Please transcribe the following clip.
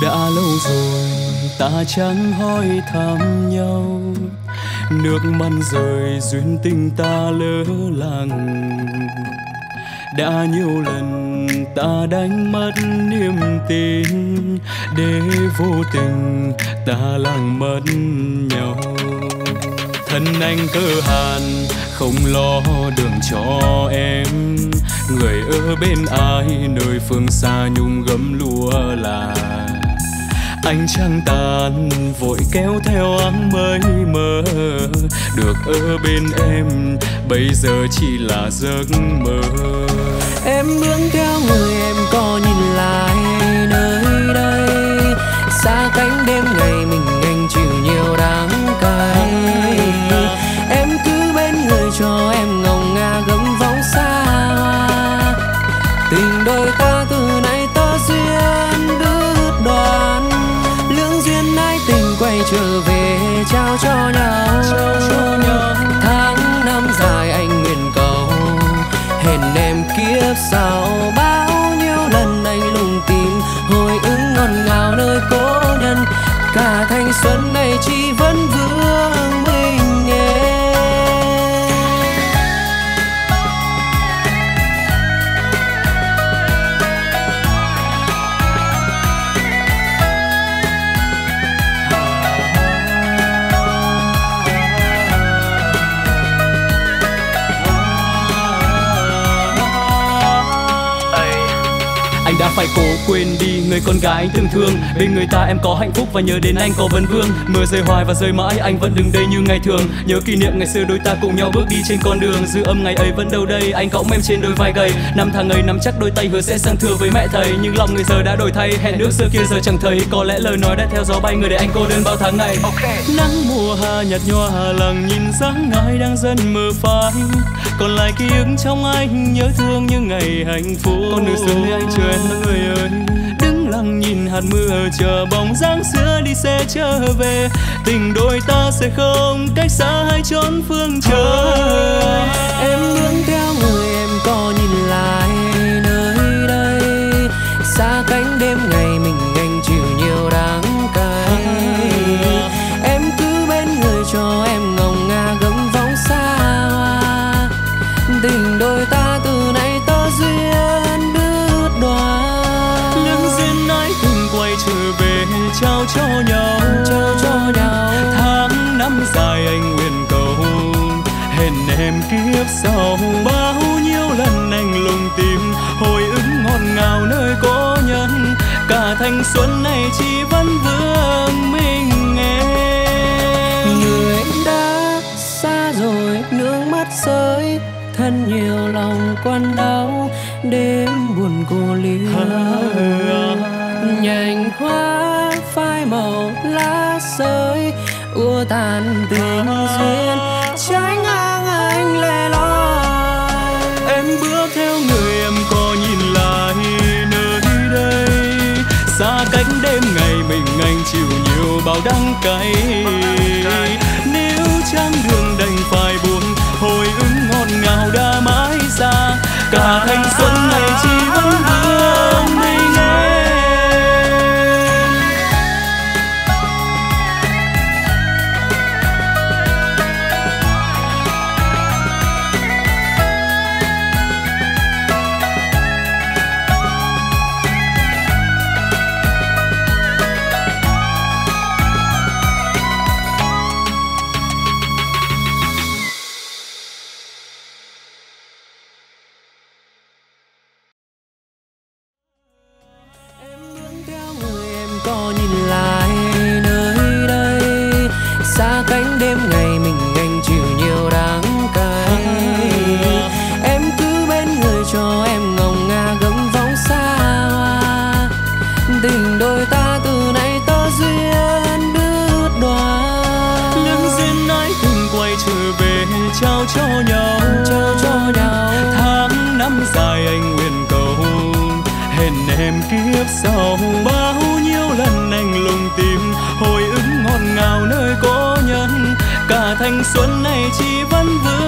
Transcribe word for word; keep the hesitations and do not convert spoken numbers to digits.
Đã lâu rồi ta chẳng hỏi thăm nhau, nước mắt rơi duyên tình ta lỡ làng. Đã nhiều lần ta đánh mất niềm tin, để vô tình ta làng mất nhau. Thân anh cơ hàn không lo đường cho em, người ở bên ai nơi phương xa nhung gấm lúa là. Anh trăng tàn vội kéo theo áng mây mơ, được ở bên em bây giờ chỉ là giấc mơ. Em bước theo người em có nhìn lại nơi đây, xa cánh đêm ngày mình anh chịu nhiều đắng cay. Em cứ bên người cho em ngông nga gấm vóng xa hoa, tình đôi ta từ nay tơ duyên đứt đoạn. Lưỡng duyên ái tình quay trở về trao cho nhau, tháng năm dài anh nguyện cầu hẹn em kiếp sau. Bao nhiêu lần anh lùng tìm hồi ức ngọt ngào nơi cố nhân, cả thanh xuân này chỉ vẫn vương mình em. Anh đã phải cố quên đi người con gái từng thương, bên người ta em có hạnh phúc và nhớ đến anh có vấn vương. Mưa rơi hoài và rơi mãi anh vẫn đứng đây như ngày thường, nhớ kỷ niệm ngày xưa đôi ta cùng nhau bước đi trên con đường. Dư âm ngày ấy vẫn đâu đây, anh cõng em trên đôi vai gầy. Năm tháng ấy nắm chắc đôi tay hứa sẽ sang thưa với mẹ thầy, nhưng lòng người giờ đã đổi thay, hẹn nước xưa kia giờ chẳng thấy. Có lẽ lời nói đã theo gió bay, người để anh cô đơn bao tháng ngày. Okay. Nắng mùa hạ nhạt nhòa lặng nhìn dáng ai đang dần mờ phai, còn lại ký ức trong anh nhớ thương những ngày hạnh phúc. Con đường xưa nơi anh chờ em người ơi, đứng lặng nhìn hạt mưa chờ bóng dáng xưa đi xe trở về. Tình đôi ta sẽ không cách xa hai chốn phương trời. Em bước theo người em có nhìn lại nơi đây, xa cánh đêm ngày mình anh chịu nhiều đắng cay. Em cứ bên người cho em ngông nga gấm vóng xa hoa, tình đôi ta từ nay tơ duyên đứt đoạn. Những duyên ái tình quay trở về trao cho nhau, trao cho nhau. Tháng năm dài anh nguyện cầu hẹn em kiếp sau. Bao nhiêu lần anh lùng tìm hồi ức ngọt ngào nơi cố nhân, cả thanh xuân này chỉ vẫn vương mình em. Người anh đã xa rồi nước mắt rơi, thân nhiều lòng quan đau đêm buồn cô liêu. Nhành hoa phai màu lá rơi, ua tàn tình duyên trái ngang anh lẻ loi. Em bước theo người em có nhìn lại nơi đây, xa cách đêm ngày mình anh chịu nhiều bao đắng cay. Nếu chăng đường đành phải buông, hồi ức ngọt ngào đã mãi xa, cả thanh xuân này chỉ vẫn vương mình em. Có nhìn lại nơi đây, xa cánh đêm ngày mình anh chịu nhiều đắng cay. Em cứ bên người cho em ngông nga gấm vóng xa hoa, tình đôi ta từ nay tơ duyên đứt đoạn. Những duyên ái tình quay trở về trao cho nhau, trao cho nhau. Tháng năm dài anh nguyện cầu hẹn em kiếp sau. Bao nhiêu lần anh lùng tìm hồi ức ngọt ngào nơi cố nhân, cả thanh xuân này chỉ vẫn vương